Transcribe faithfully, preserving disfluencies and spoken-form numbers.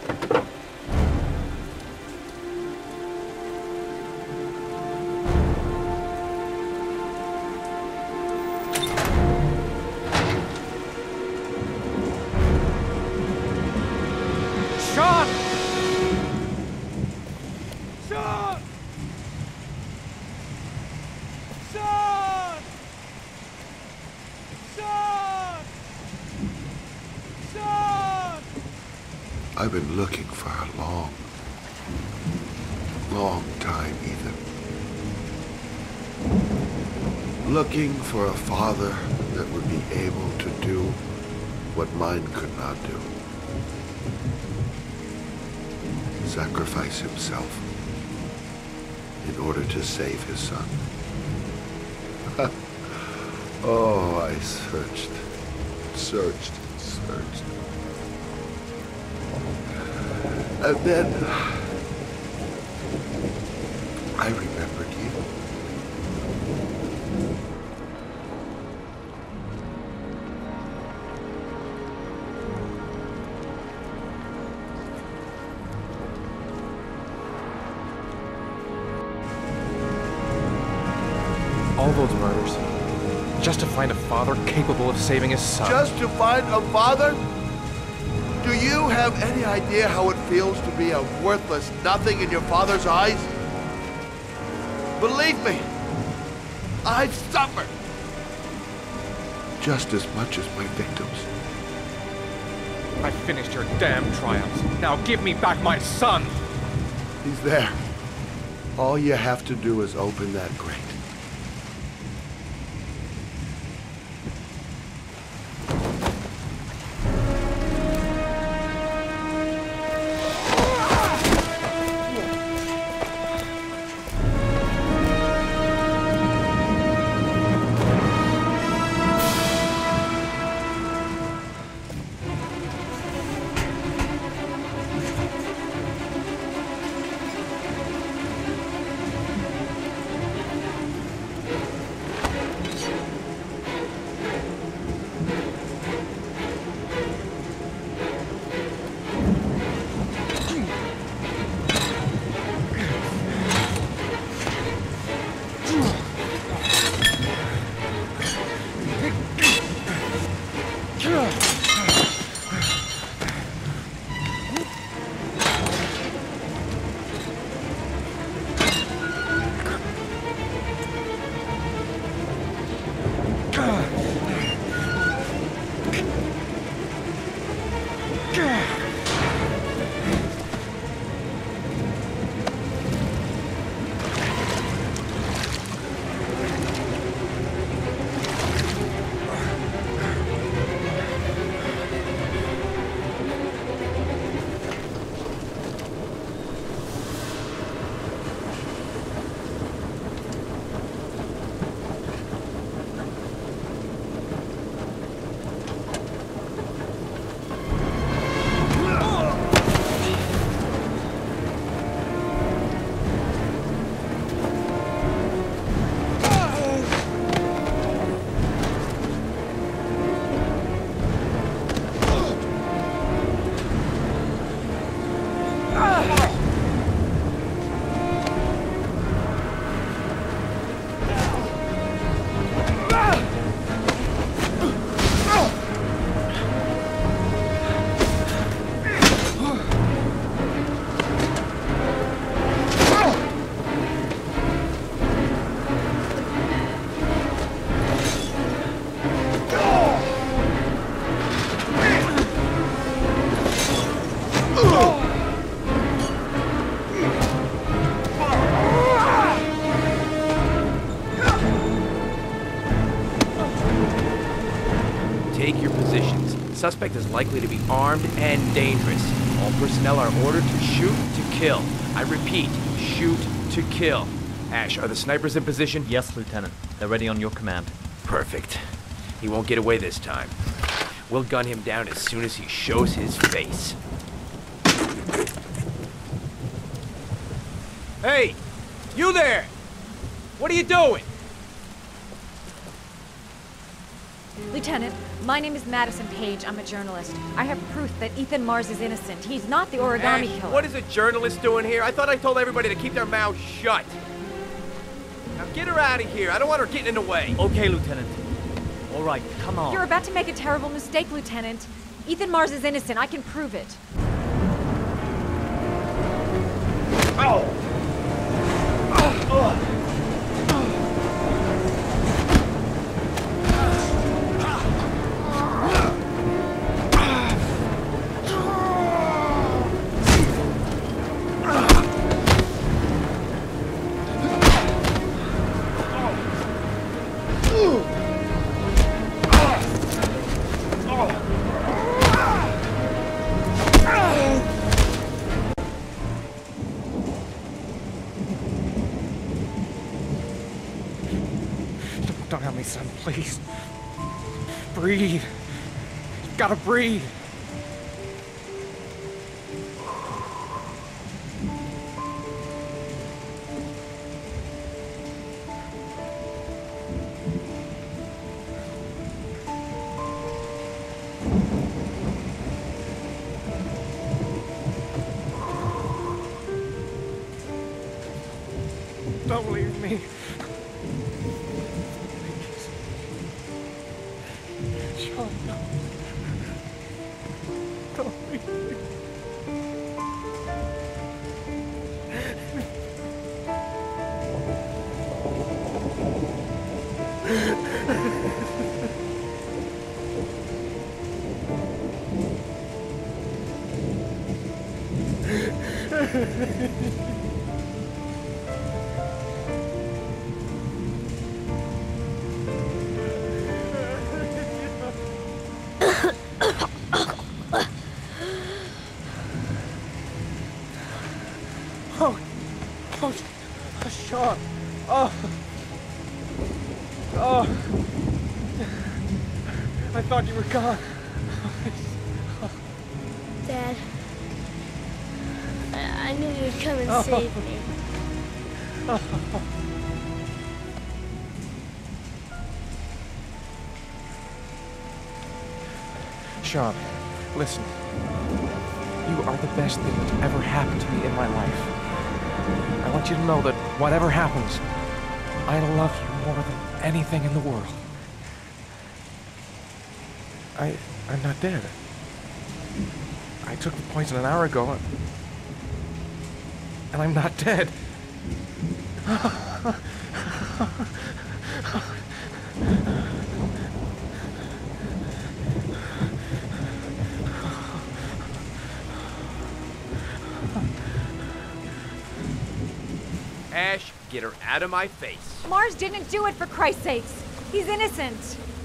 I've been looking for a long, long time, Ethan. Looking for a father that would be able to do what mine could not do. Sacrifice himself in order to save his son. Oh, I searched, searched, searched. And then I remembered you. All those murders, just to find a father capable of saving his son. Just to find a father? Do you have any idea how it feels to be a worthless nothing in your father's eyes? Believe me, I've suffered just as much as my victims. I finished your damn trials. Now give me back my son! He's there. All you have to do is open that grate. Take your positions. Suspect is likely to be armed and dangerous. All personnel are ordered to shoot to kill. I repeat, shoot to kill. Ash, are the snipers in position? Yes, Lieutenant. They're ready on your command. Perfect. He won't get away this time. We'll gun him down as soon as he shows his face. Hey! You there! What are you doing? Lieutenant, my name is Madison Page. I'm a journalist. I have proof that Ethan Mars is innocent. He's not the origami Ash, killer. what is a journalist doing here? I thought I told everybody to keep their mouths shut. Now get her out of here. I don't want her getting in the way. Okay, Lieutenant. All right, come on. You're about to make a terrible mistake, Lieutenant. Ethan Mars is innocent. I can prove it. Oh! Don't help me, son, please. Breathe. You've gotta breathe. Don't leave me. Sean, no. Don't leave me. Oh, oh, oh, Sean. Oh, oh. I thought you were gone. Dad, I, I knew you'd come and Oh. save me. Sean, listen. You are the best thing that's ever happened to me in my life. I want you to know that whatever happens, I love you more than anything in the world. I, I'm not dead. I took the poison an hour ago, and, and I'm not dead. Ash, get her out of my face. Mars didn't do it, for Christ's sakes. He's innocent.